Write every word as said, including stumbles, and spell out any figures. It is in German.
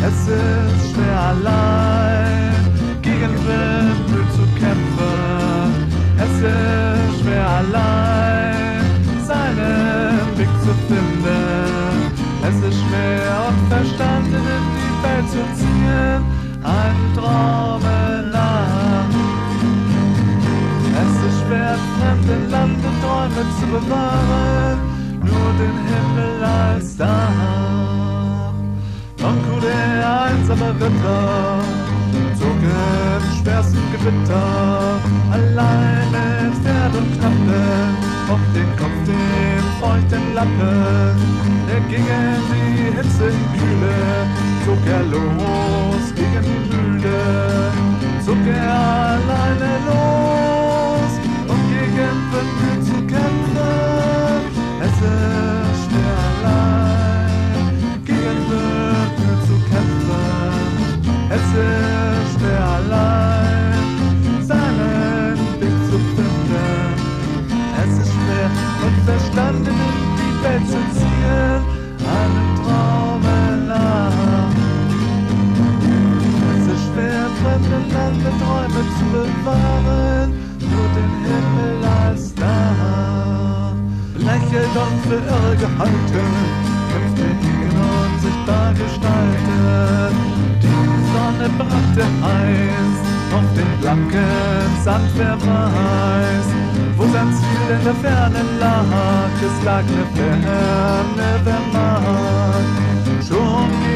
Es ist schwer allein gegen Windmühl zu kämpfen. Es ist schwer allein seinen Weg zu finden. Es ist schwer und verstanden in die Welt zu ziehen, einen Traum nach. Es ist schwer, fremde Lande Träume zu bewahren, nur den Himmel als Dach. Don Quixote, der einsame Ritter, zog im schwersten Gewitter, allein mit Pferd und Knappen, auf den Kopf den feuchten Lappen. Er ging in die Hitze, in Kühle, zog er los gegen die Mühle, zog er alleine los, um gegen Windmühl zu kämpfen. Es ist schwer allein gegen Windmühl zu kämpfen. Es ist schwer allein seinen Weg zu finden. Es ist schwer und verstanden in die Welt zu ziehen, einen Traum nach. Es ist schwer, fremde Lande Träume zu bewahren, nur den Himmel als Dach. Lächelt und für irre gehalten, kämpfte gegen unsichtbar Gestalten. Die Sonne brannte heiß auf den blanken Sand, wer weiß, wo sein Ziel in der Ferne lag. Es lag ne Ferne, wer mag. Schon